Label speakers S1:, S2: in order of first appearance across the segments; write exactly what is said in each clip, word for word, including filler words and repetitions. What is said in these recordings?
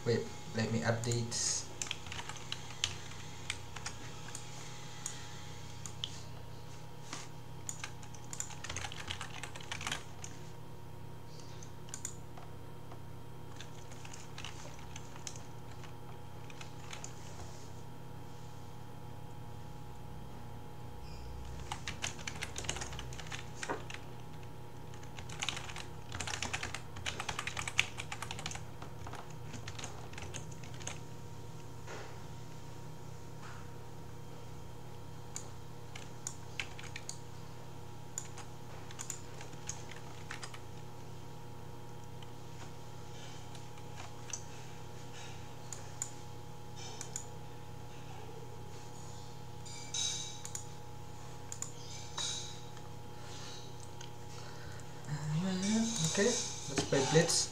S1: Wait, let me update. Okay, let's play Blitz.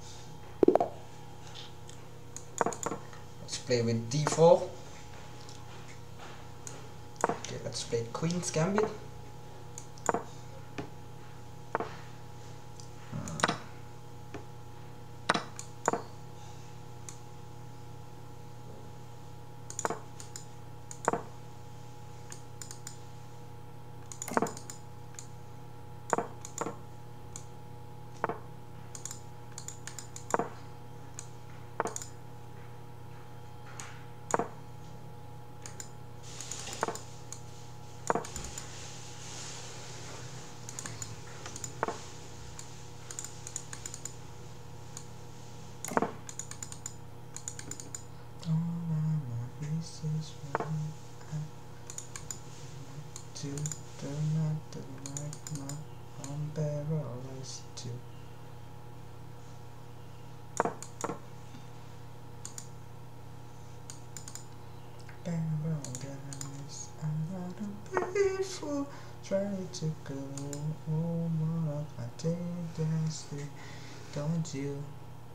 S1: Let's play with d four. Okay, let's play Queen's Gambit. To the night, the night, night, I'm paralyzed too. Paralyzed, I'm not a painful, trying to go home of my day, don't you?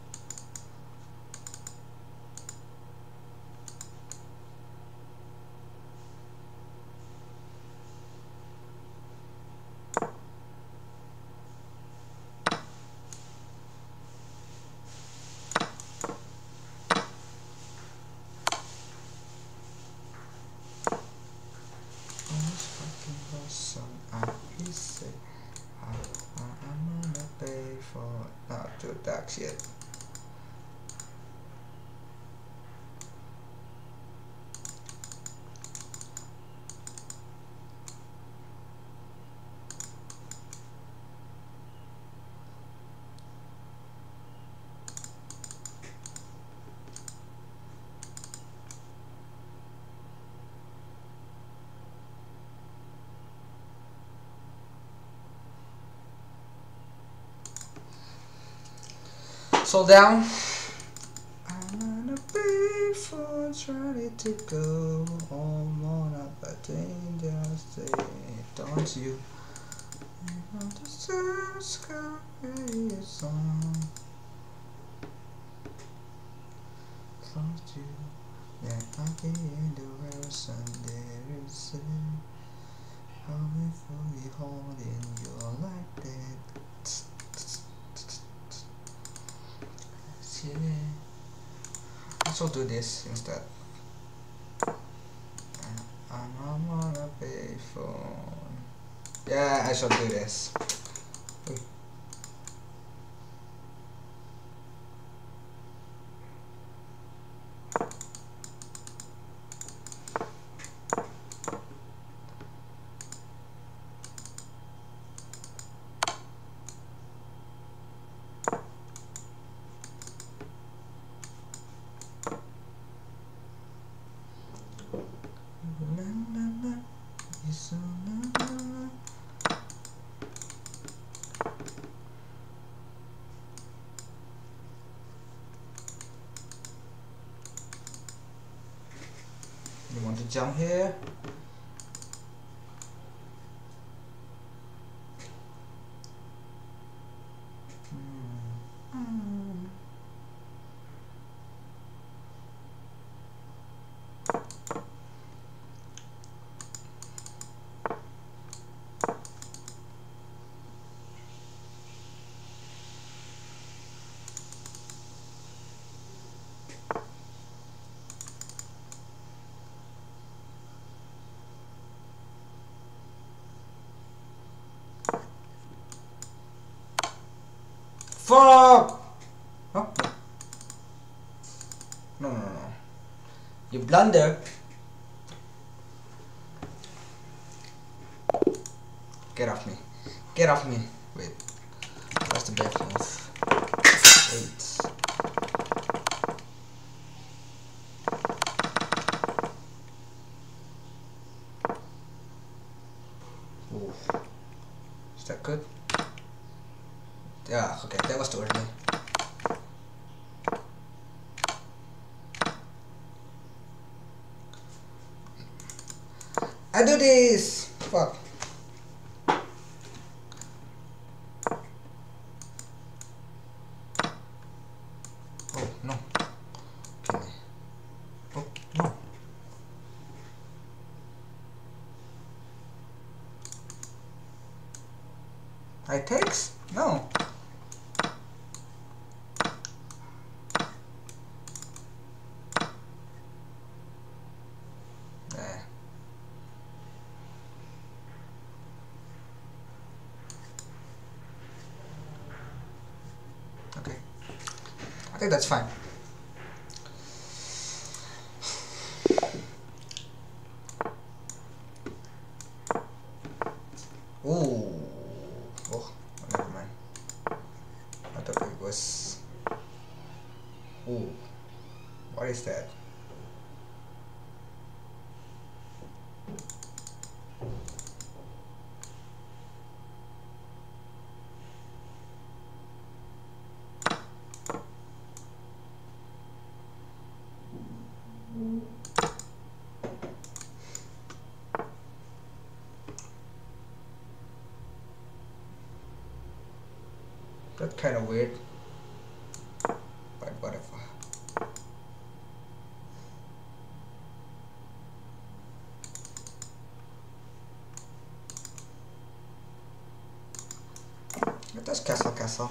S1: I he said I, I, I'm gonna pay for not to tax yet. So down. I'm gonna pay for trying to go home on a dangerous day, don't you? On the sun sky is on. Close you, yeah, at the end of our Sunday is how we fully holding you like that. Yeah, I shall do this instead. I'm gonna pay for. Yeah, I shall do this. You want to jump here? Fuck! Huh? No, no, no, no. You blunder. Get off me. Get off me. Wait. Where's the bad move? Wait. Ooh. Is that good? Yeah, okay, that was too early. I do this! Fuck. Oh, no. Okay. Oh, no. I takes? No. Nah. Okay. I think that's fine. Ooh. Oh, never mind. I thought it was. Ooh. What is that? That's kind of weird. But whatever. Let us castle castle.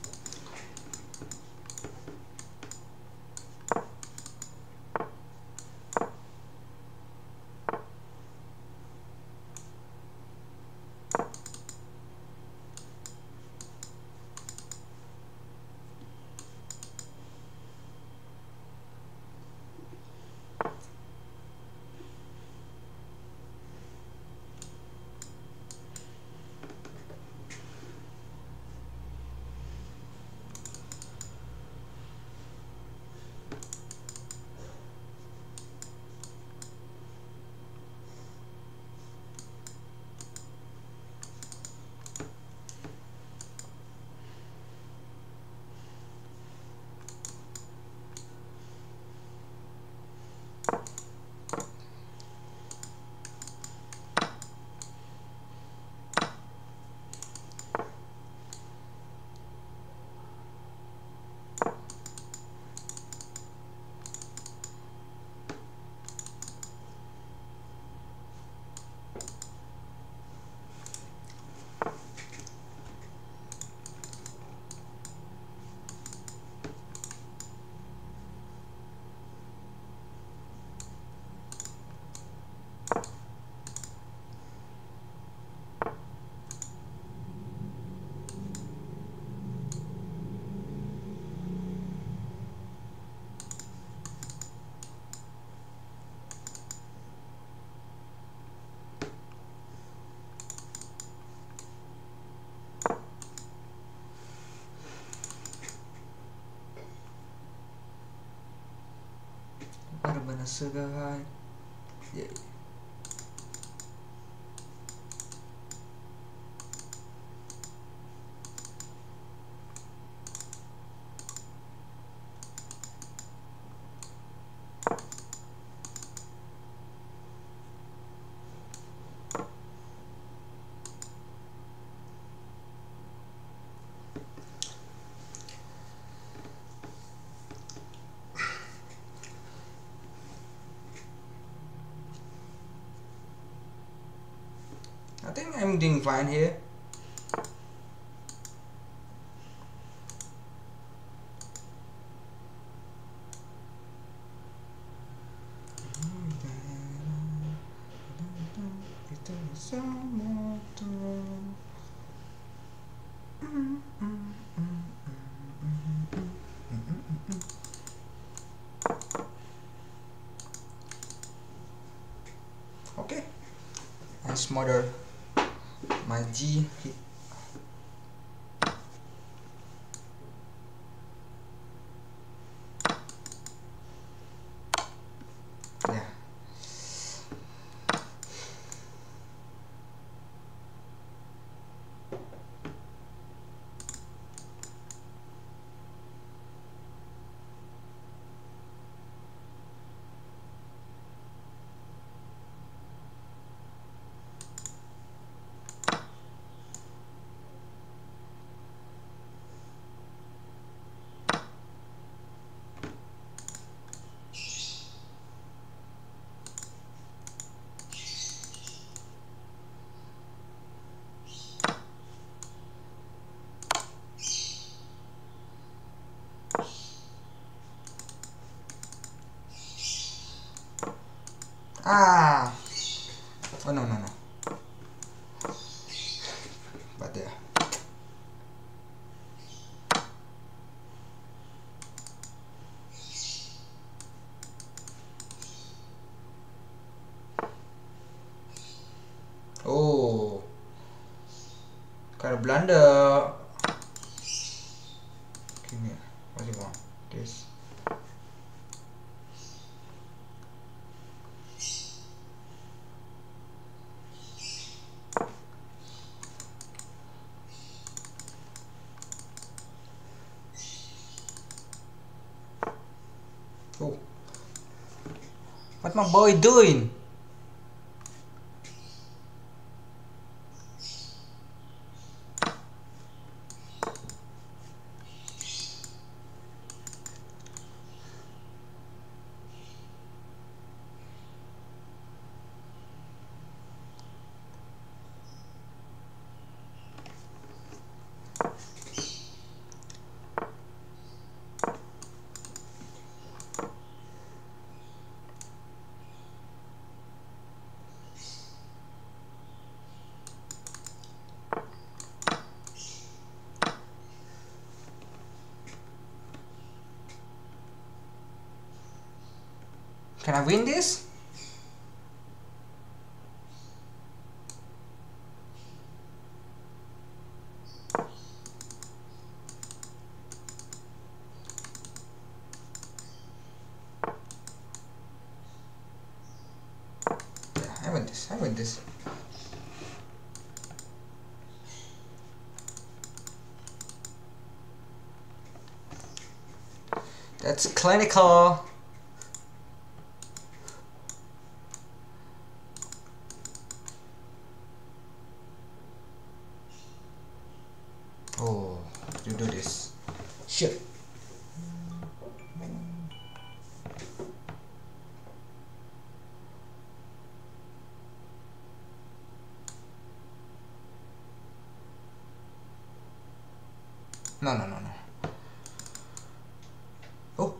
S1: What about a sugar high? Yeah. I think I'm doing fine here. smother my G hit. Yeah. Ah! Oh no, no, no. But there. Oh. Kind of blunder. Give me. What do you want? This. Oh. What my boy doing? Can I win this? Yeah, I win this. I win this. That's clinical. Oh, you do this. Shit. No, no, no, no. Oh.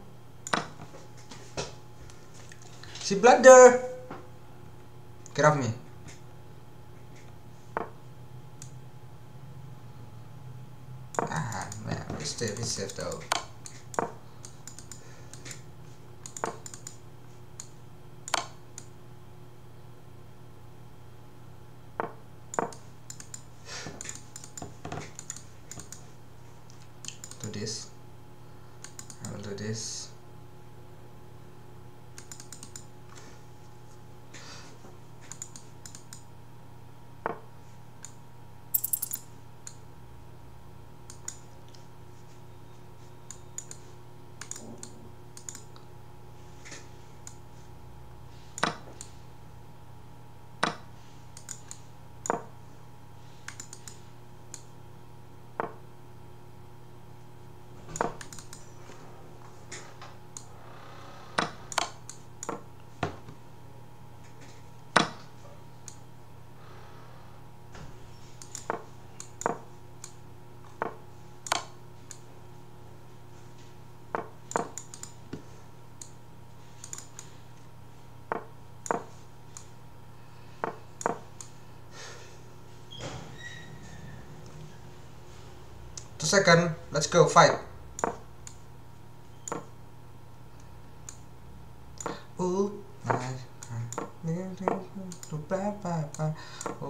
S1: She blunder. Get off me. Ah, man, we stay be safe though. Do this. I will do this. Two second. Let's go fight. Ooh,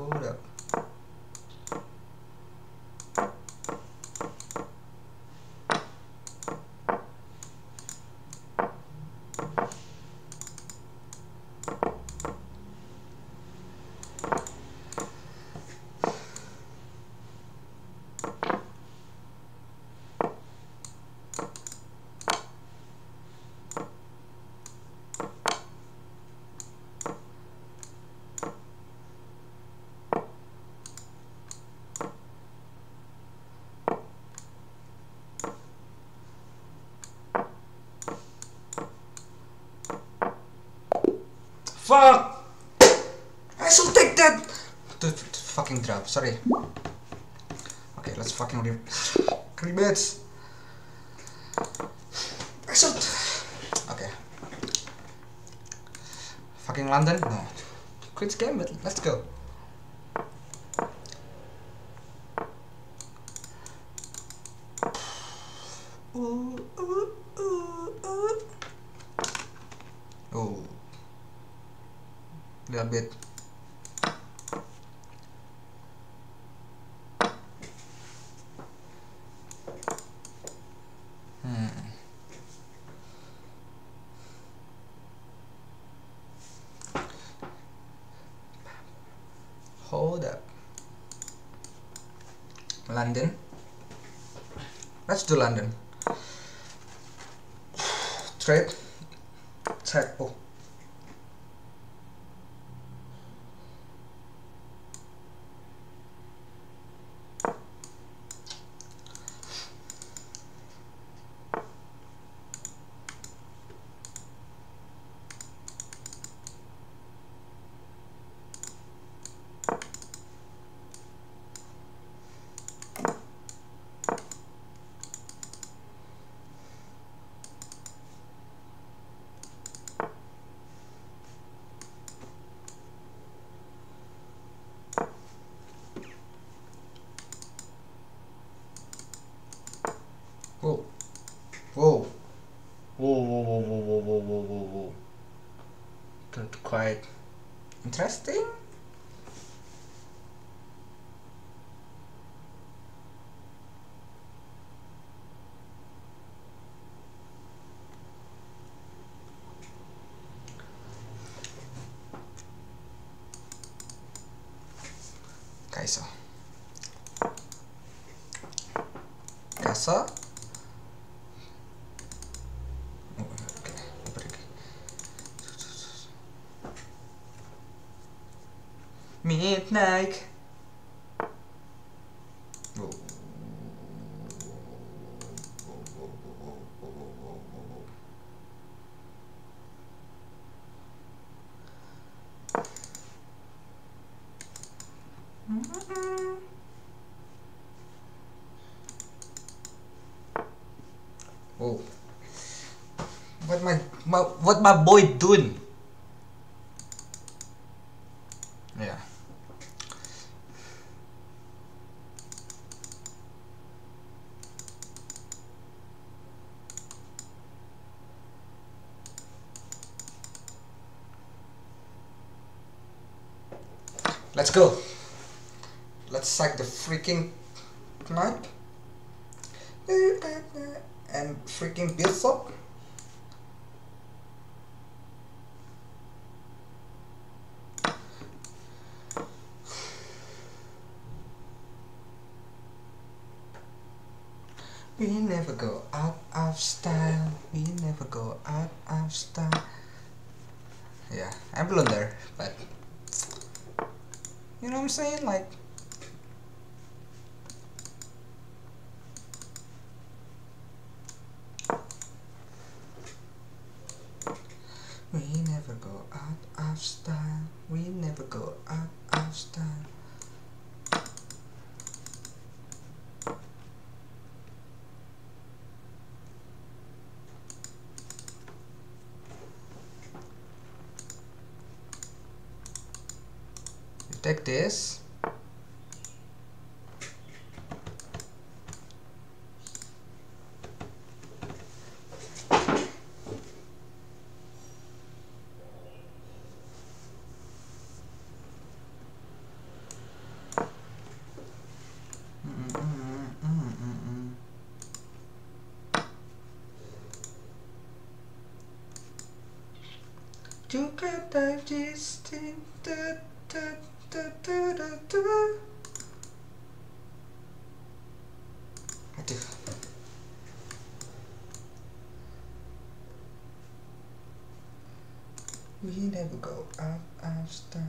S1: Fuck! I shall take that! To, to, to fucking drop, sorry. Okay, let's fucking re- rebets. I should. Okay. Fucking London? No. Quit game, but let's go. Ooh, ooh, ooh, ooh. Oh. Little bit. Hmm. Hold up. London. Let's do London. Trade. Check. Oh. Whoa. Whoa. Whoa, whoa, whoa, whoa, whoa, whoa, whoa, whoa, whoa. Got quite interesting. Kaiser. Kaiser. Oh, okay. Midnight. Oh. Oh. What my, my what my boy doing? Yeah. Let's go. Let's sack the freaking knight and freaking bishop. We never go out of style. We never go out of style. Yeah, I blunder, but you know what I'm saying? Like, we never go out of style. We never go out of style. You take this. You can digest it. Da, da, da, da, da, da. Aduh. We never go out of style.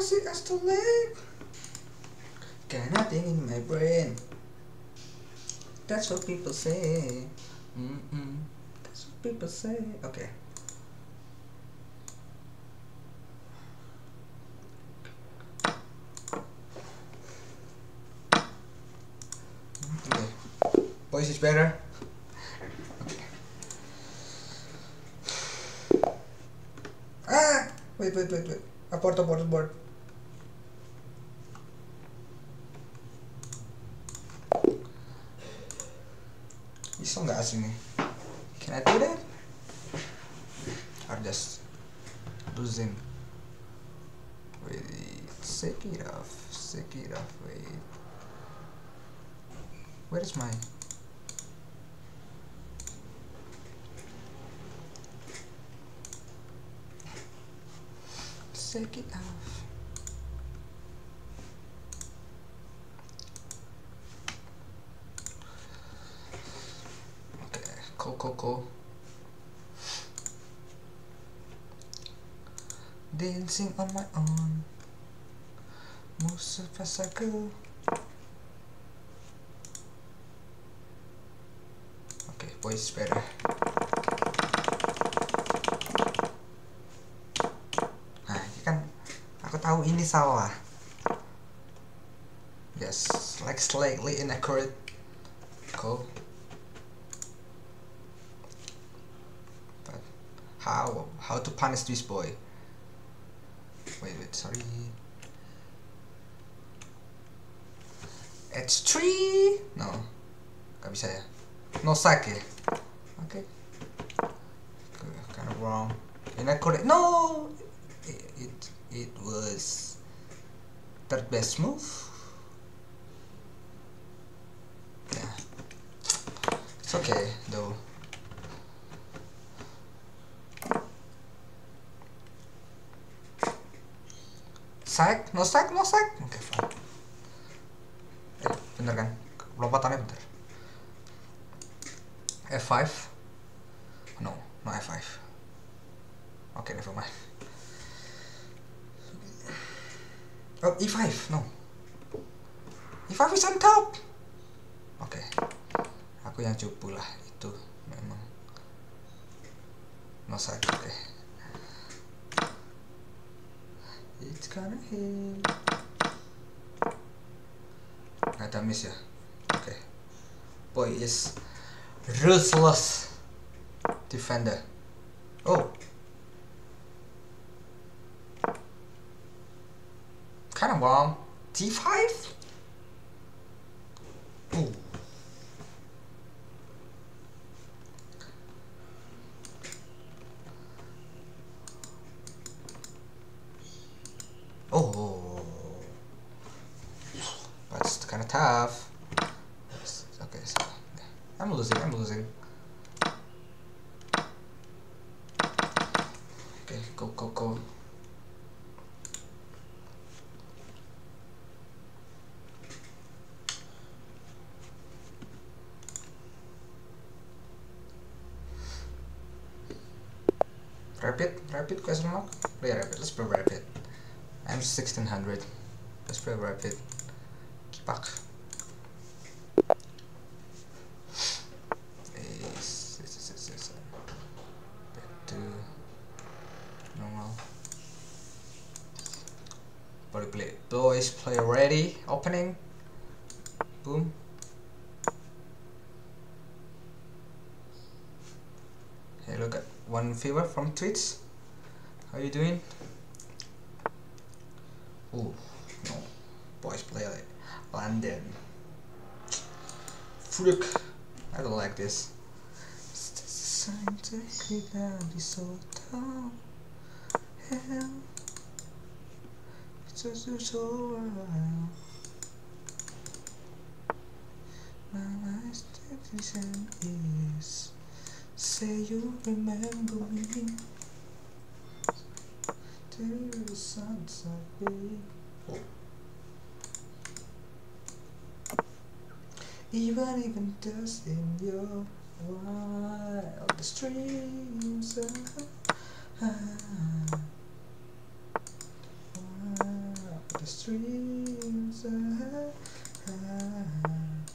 S1: sick as to live. Got nothing in my brain. That's what people say. Mm-mm. That's what people say. Okay. Okay. Voice is better. Okay. Ah! Wait, wait, wait, wait. Abort, abort, abort. Bisa nggak aslinya? Can I do that? Or just losing? Wait, shake it off, shake it off. Wait, where is my? Shake it off. Okay, cool, cool, cool. Dancing on my own, move so fast I go. Okay, voice better. Nah, ini kan aku tahu ini salah. Yes, like slightly inaccurate. Cool. But how? How to punish this boy? Wait, wait, sorry. H three? No, gak bisa ya. No sack ya. Okay. Kind of wrong. Inaccurate. No, it it, it was third best move. Yeah, it's okay though. Sack? No sack? No sack? Oke, okay, fine. Eh, bener kan? Lompatannya bener. F five? No, no F five. Oke, okay, never mind. Oh, E five? No. E five is on top! Oke. Okay. Aku yang cupu lah, itu memang. No sack, oke. Okay. It's gonna hit. Nggak ada miss ya. Oke. Okay. Boy is ruthless defender. Oh. Kind of wrong. D five? Ooh. Oh, that's kind of tough. Yes. Okay, so I'm losing. I'm losing. Okay, go, go, go. Rapid, rapid question mark. Play rapid. Let's play rapid. I'm sixteen hundred. Let's play rapid. Back. Is this is this back to normal. Body play. Boys play ready. Opening. Boom. Hey, look at one viewer from Twitch. How you doing? Oh no, boys play like London. Frick, I don't like this. It's just a sign to hit down the so down. Hell, it's just so wild. My last decision is say you remember me. To the sunset, baby. Oh. Even even dust in your wildest dreams. Ah, ah, streams. Ah, ah.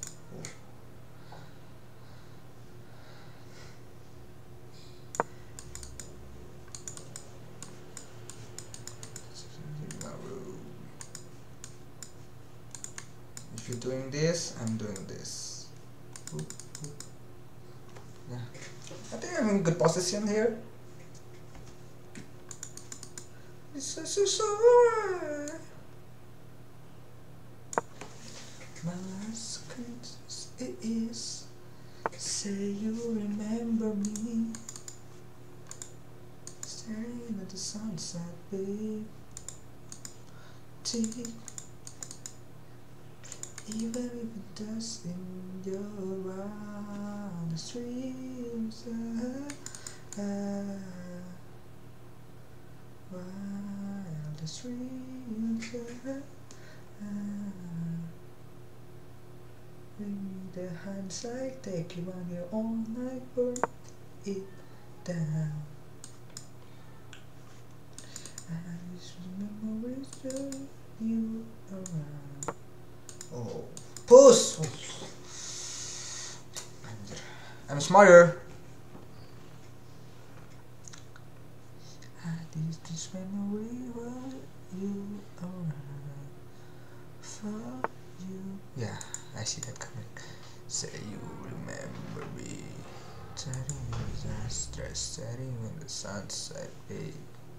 S1: If you're doing this, I'm doing this. Oop, oop. Yeah, I think I'm in good position here. This is so alright. My last Christmas it is. Say you remember me. Staring at the sunset, babe. Take. Even if it does in your eyes, the streams ah, ah, while the streams ah, ah, bring me the hindsight, take you on your own night, burn it down. I just remember with you around. Oh, push! I'm smarter. I did this memory while you around for you. Yeah, I see that coming. Say you remember me. Setting in disaster, setting when the sunset, babe.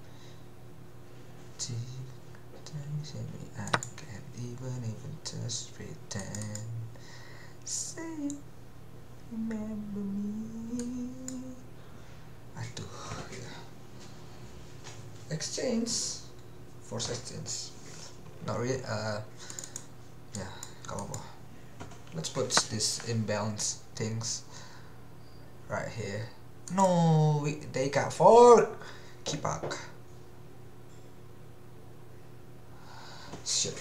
S1: Telling me I can't even even just pretend. Say you remember me. Aduh, ya. Exchange, force exchange. Not really. Uh, yeah, gak apa-apa. Let's put this imbalance things right here. No, we, they got fork. Keep back. Shit.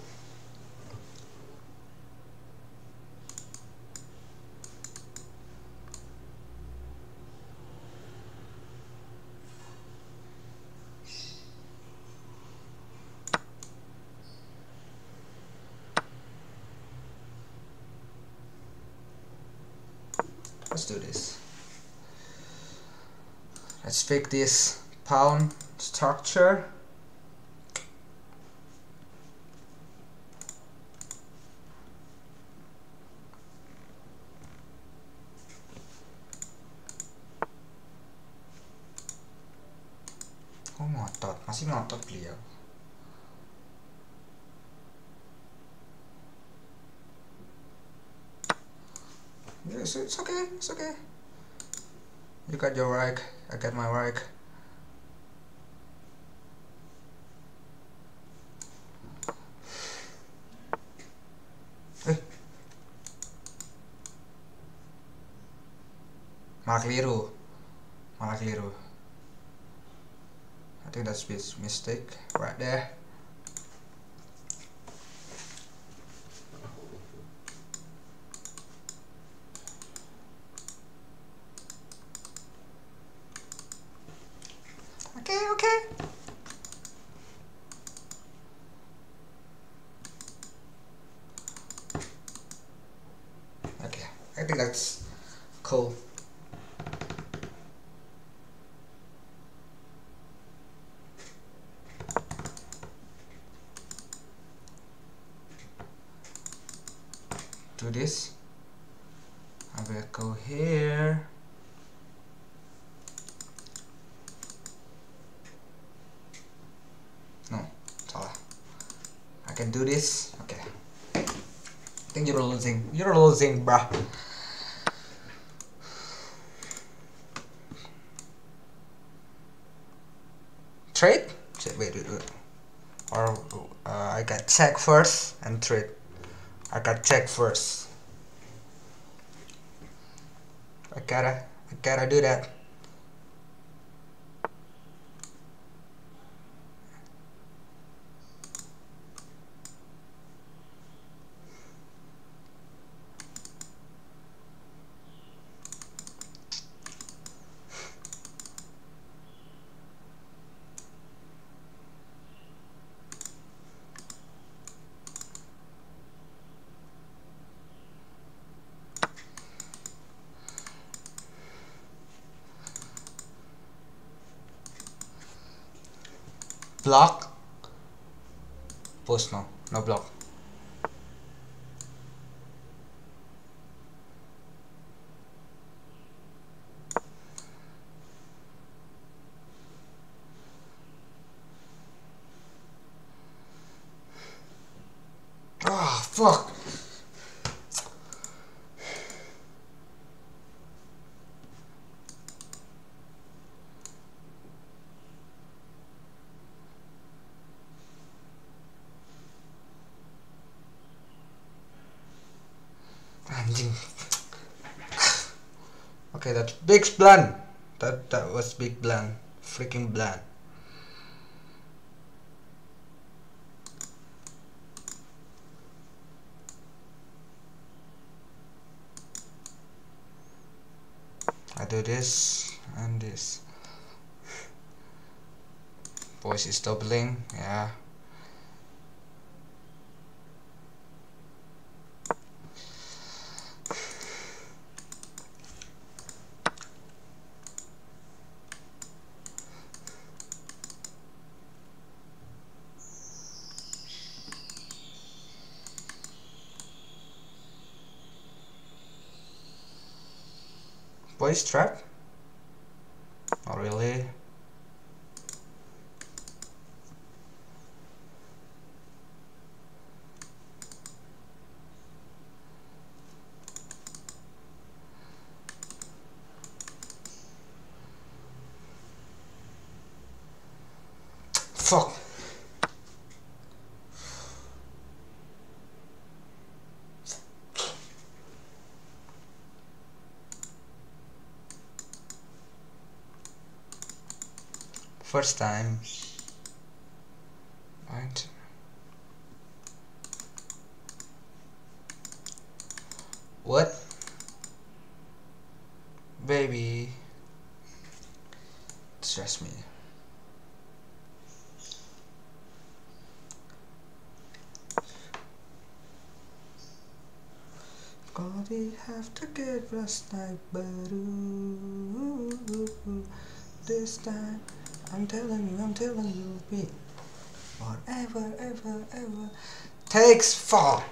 S1: Let's do this. Let's fix this pound structure. Oh, ngotot, masih ngotot beliau. Yes, it's okay, it's okay. You got your right, I got my right. Eh, malah keliru, malah keliru. I think that's a mistake right there. Okay, okay. Okay, I think that's cool. Do this. I will go here. No, salah. I can do this. Okay. I think you're losing. You're losing, bruh. Trade? Wait, wait, wait. Or uh, I got check first and trade. I got check first. I gotta, I gotta do that. block. Post no, no block. Ah, fuck. Anjing. Okay, that's big blunt. That that was big blunt. Freaking blunt. I do this and this. Voice is doubling, yeah. Voice trap? Not really. Fuck. First time. Right. What? Baby. Stress me. God, we have to get rest like but ooh, this time I'm telling you, I'm telling you, be forever, ever, ever takes fuck.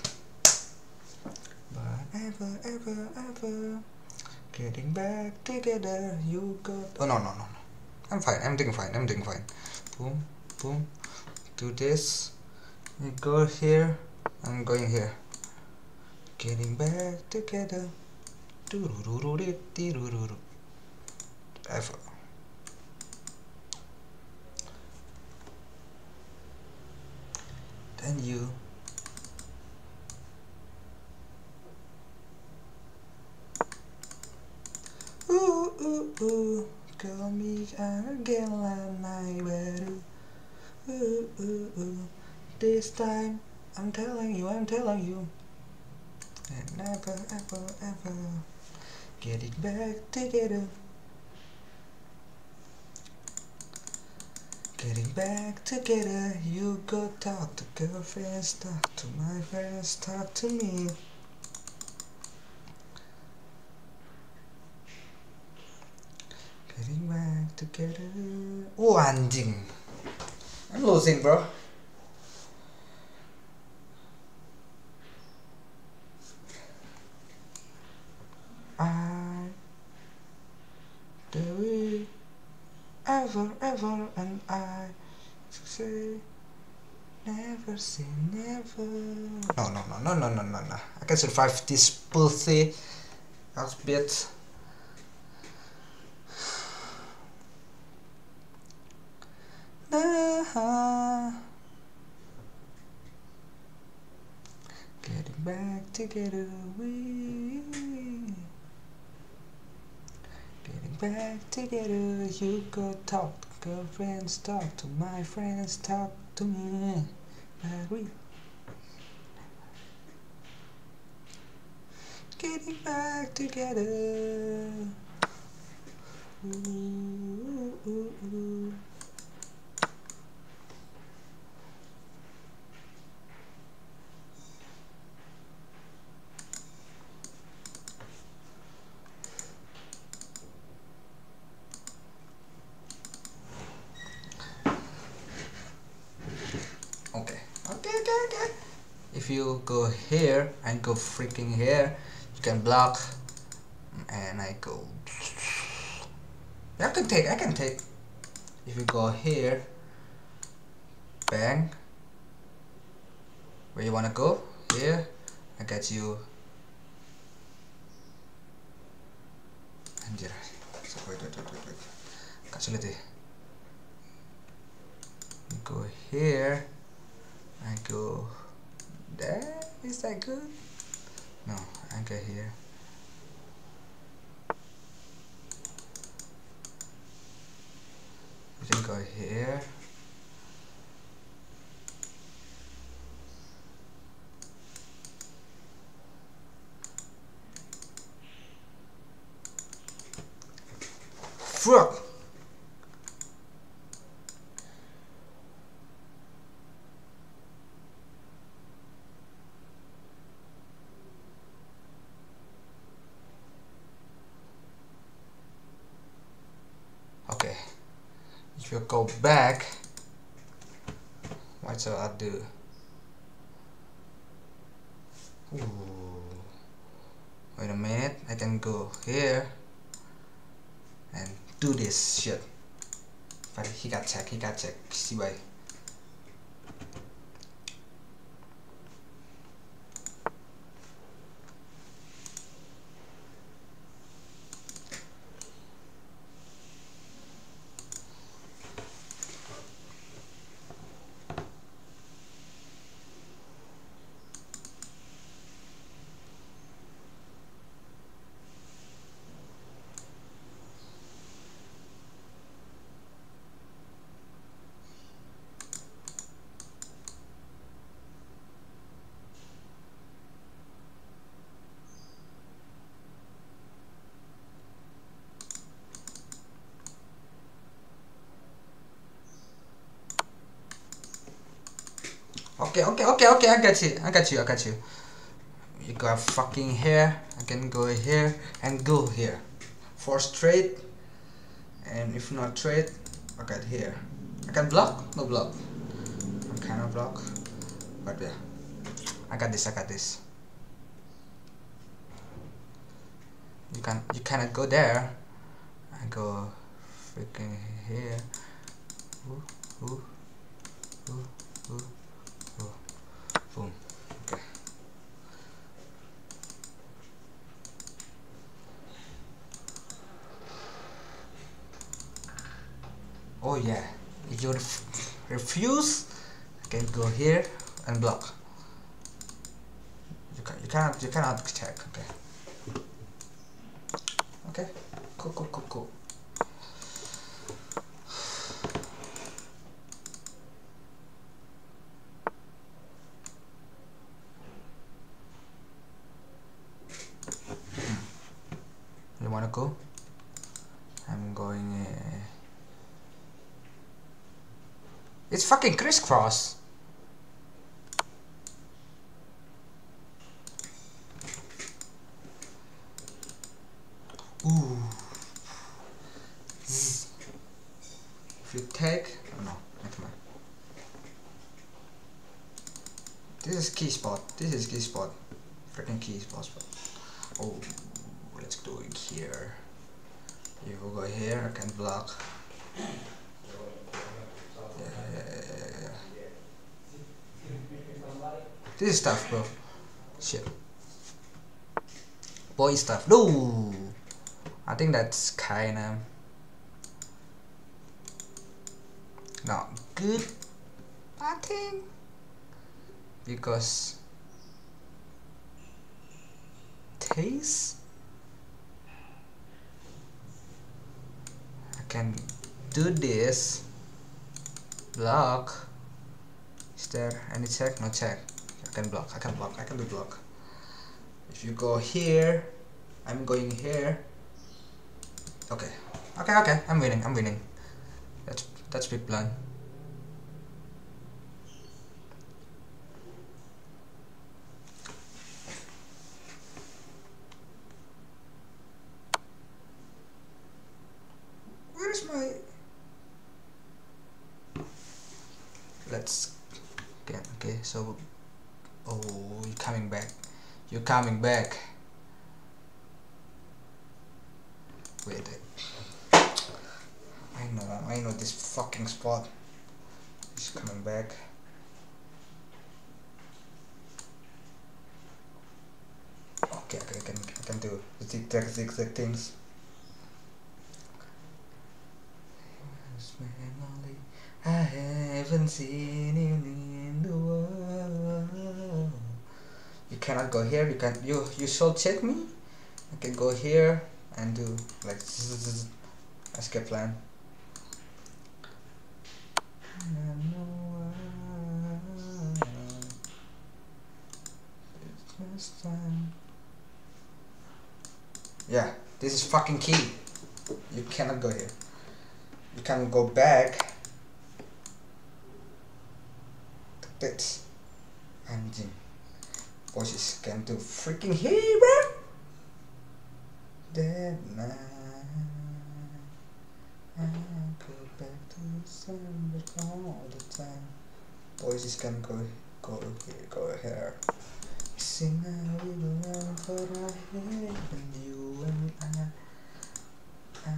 S1: But ever, ever, ever getting back together, you got. Oh no, no, no, no. I'm fine. I'm doing fine. I'm doing fine. Boom, boom. Do this. You go here. I'm going here. Getting back together. Ever. Then you. Ooh, ooh, ooh. Call me again like my better. Ooh, ooh, ooh. This time, I'm telling you, I'm telling you. And never, ever, ever get it back together. Getting back together, you go talk to girlfriends, talk to my friends, talk to me. Getting back together. Oh, anjing. I'm losing, bro. I do it ever, ever, and I say never say never. No, no, no, no, no, no, no, no. I can survive this pussy ass bit. Nah. Getting back together, we. Getting back together, you go talk to girlfriends, talk to my friends, talk to me. But we. Getting back together. Ooh, ooh, ooh, ooh. if you go here and go freaking here, you can block, and I go. I can take. I can take. If you go here, bang. Where you wanna go? Here. I got you. Anjir. Wait, wait, wait, wait, wait. Gak sulit ya. Go here. I go there. Is that good? No, I go here. We can go here. Fuck. Okay, if you go back, what shall I do? Ooh. Wait a minute, I can go here and do this shit. But he got check, he got check. See why? Okay, okay, okay, okay, I got you, I got you, I got you. You go fucking here, I can go here and go here. For straight, and if not straight, I got here. I can block, no block. I cannot block, but yeah. I got this, I got this. You can, you cannot go there. I go freaking here. Ooh, ooh, ooh, ooh. Boom. Okay. Oh yeah. If you ref refuse, you can go here and block. You can you cannot you cannot check. Okay. Okay. Cool cool cool cool. You wanna go? I'm going. Uh... It's fucking crisscross. Ooh. Zzz. If you take, oh no, never mind. This is key spot. This is key spot. Freaking key spot. spot. Oh. Let's do it here. If we go here, I can block. Yeah, yeah, yeah, yeah. This is tough, bro. Shit. Boy stuff. No, I think that's kinda not good. I think because taste. Can do this block. Is there any check? No check. I can block, I can block, I can do block. If you go here, I'm going here. Okay. Okay, okay, I'm winning, I'm winning. That's that's big plan. Where's my let's okay, okay, so Oh, you're coming back. You're coming back. Wait. I know, I know this fucking spot. He's coming back. Okay, okay, I can, I can do the zigzag, zigzag things. I haven't seen you in the world. You cannot go here. You can. You you should check me. I can go here and do like escape plan. Yeah, this is fucking key. You cannot go here. You can go back. This and Jim. Voices can do freaking hero. That night I go back to December all the time. Voices can go go here, go here. See now we go around for our head and you and I. I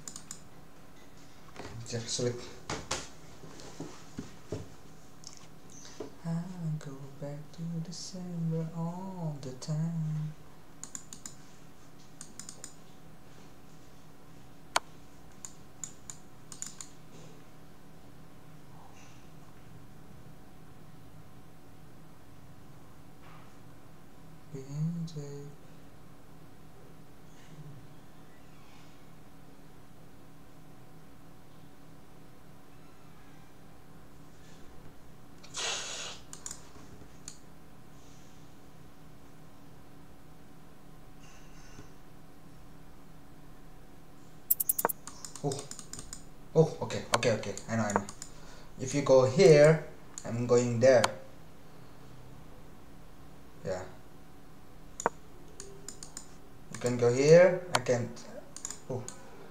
S1: just sleep. I go back to December all the time. Oh, oh, okay, okay, okay. I know, I know. If you go here, I'm going there. Yeah. You can go here. I can't. Oh.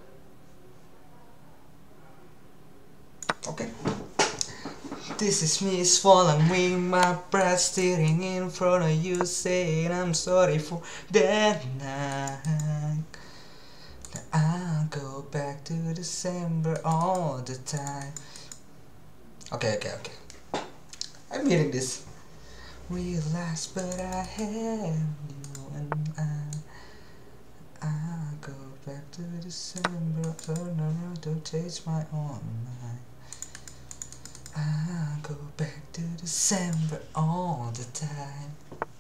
S1: Okay. This is me swallowing my breath, staring in front of you, saying I'm sorry for that night. I'll go back to December all the time. Okay, okay, okay. I'm hearing this. Realize, but I have you and I. I'll go back to December, turn around to change my own mind. I'll go back to December all the time.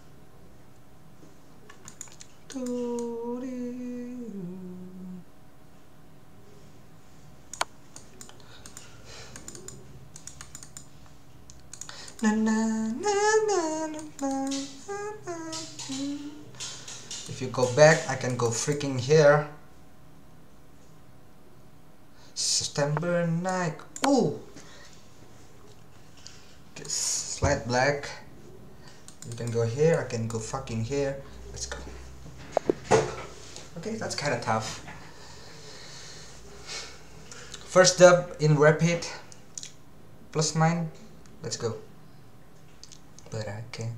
S1: Na, na, na, na, na, na, na. If you go back, I can go freaking here. September night. Ooh. Okay, slide black. You can go here. I can go fucking here. Let's go. Okay, that's kind of tough. First dub in rapid. Plus nine. Let's go. But I can.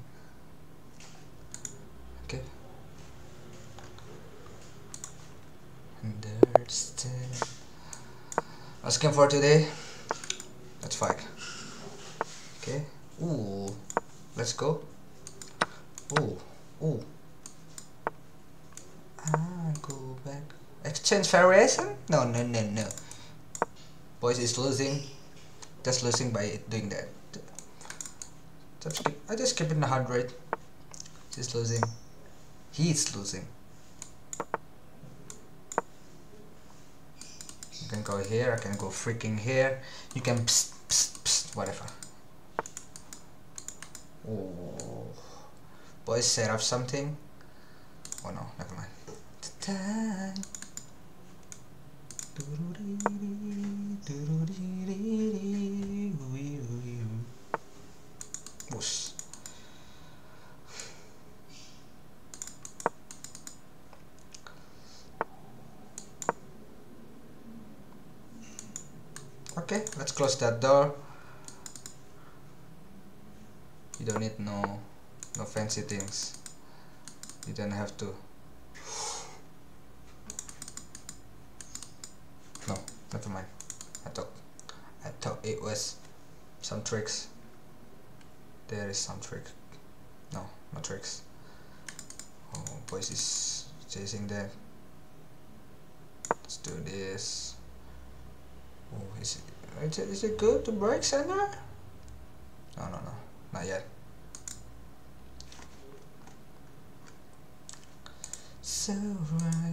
S1: Okay. Understand. Asking for today. That's fine. Okay. Ooh. Let's go. Ooh. Ooh. Ah, go back. Exchange variation? No, no, no, no. Boys is losing. Just losing by doing that. Just keep, I just keep it in a hundred. Just losing. He's losing. You can go here. I can go freaking here. You can psst, psst, psst, whatever. Oh, boys, set up something. Oh no, never mind. Time. Whoosh. Okay, let's close that door. You don't need no no fancy things. You don't have to. No, never mind. I thought I thought it was some tricks. There is some trick. No, no tricks. Oh, boys is chasing that. Let's do this. Oh, is it, is it, is it good to break center? No, no, no, not yet. So right.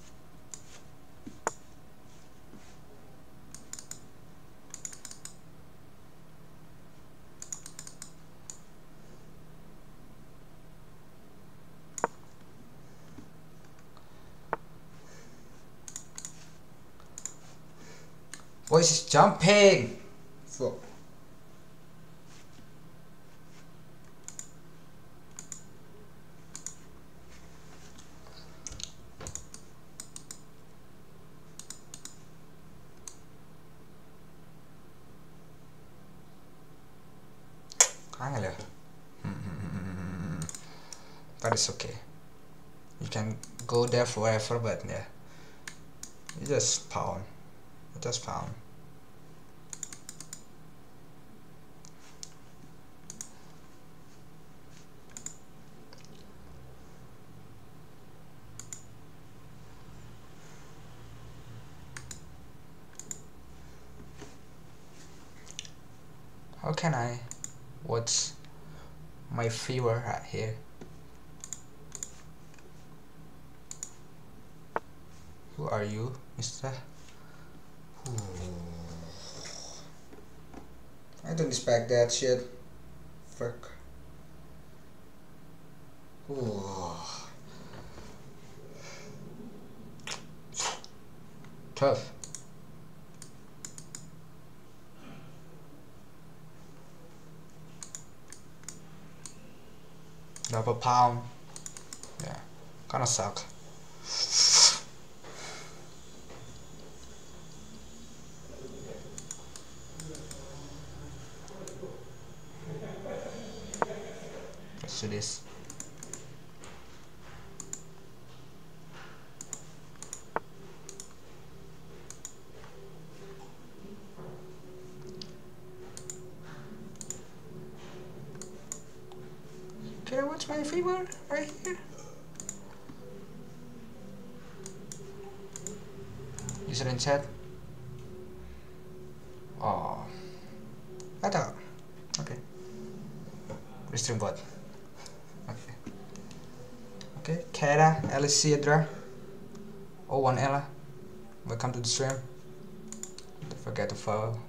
S1: Boys is jumping. Fuck. Angel. But it's okay. You can go there forever, but yeah, you just pound. You just pound. How can I watch my fever right here? Who are you, mister? Ooh. I don't expect that shit. Fuck. Ooh. Tough. Double pound. Yeah, kinda suck. Let's do this. Can I watch my fever right here? User in chat. Oh, I thought. Okay. Restream bot. Okay. Okay. Kara, Alicidra, oh one Ella. Welcome to the stream. Don't forget to follow.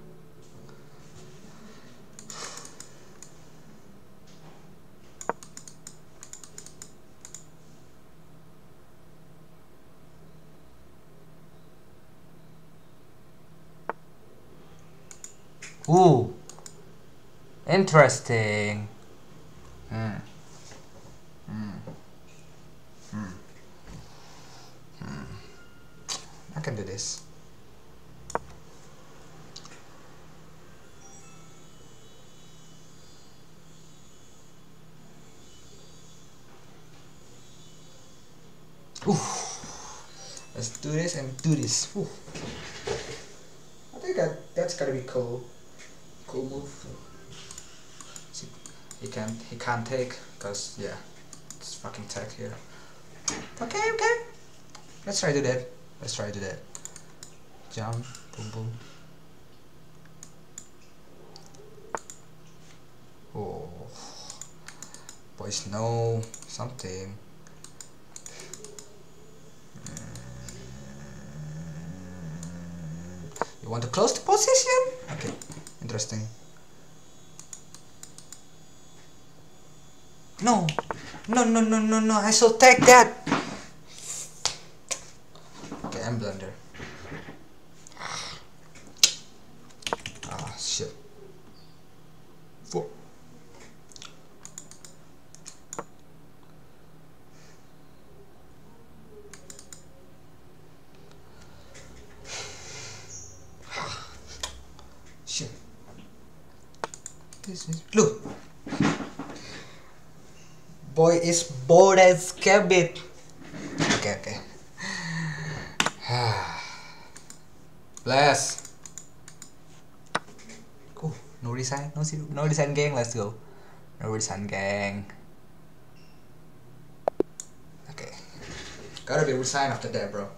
S1: Ooh, interesting. Hmm. Hmm. Hmm. Hmm. I can do this. Ooh. Let's do this and do this. Ooh. I think that that's gotta be cool. Cool move. See, he can't he can't take because yeah, it's fucking tech here. Okay, okay. Let's try to do that. Let's try to do that. Jump, boom, boom. Oh, boys know something. You want to close the position? Okay, interesting. No, no, no, no, no, no, I shall take that. Okay, I'm blunder. Ah, shit. Four. Shit. This is look. boy is bored as cabbage. Okay, okay. Bless. Cool. No resign, no no resign gang. Let's go. No resign gang. Okay. Gotta be resign after that, bro.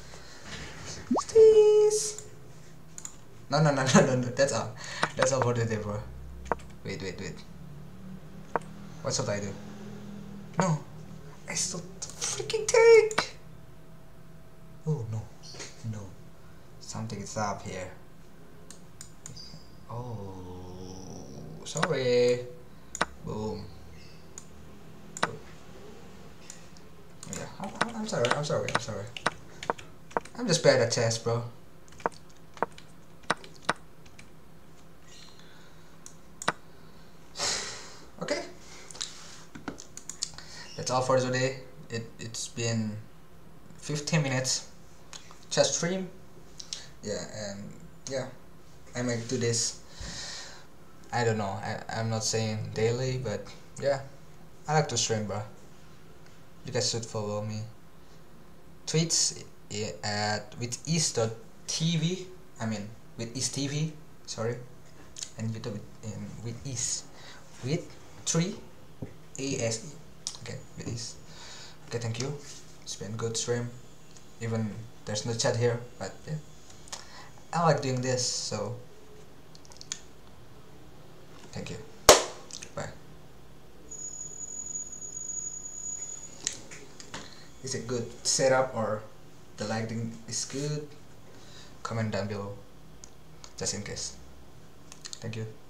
S1: Please. No, no, no, no, no, no. That's all. That's all for today, bro. Wait, wait, wait. What should I do? No. I still freaking take. Oh no, no. Something is up here. Oh, sorry. Boom. Yeah, I'm, I'm sorry. I'm sorry. I'm sorry. I'm just bad at chess, bro. Okay. That's all for today. It it's been fifteen minutes chess stream. Yeah, and yeah, I might do this. I don't know. I I'm not saying daily, but yeah, I like to stream, bro. You guys should follow me. Tweets at with east dot t v. I mean with east T V. Sorry, and YouTube in with east with three A S E. Okay, with east. Okay, thank you. It's been a good stream. Even there's no chat here, but yeah, I like doing this. So thank you. Bye. Is it good setup or the lighting is good? Comment down below, just in case. Thank you.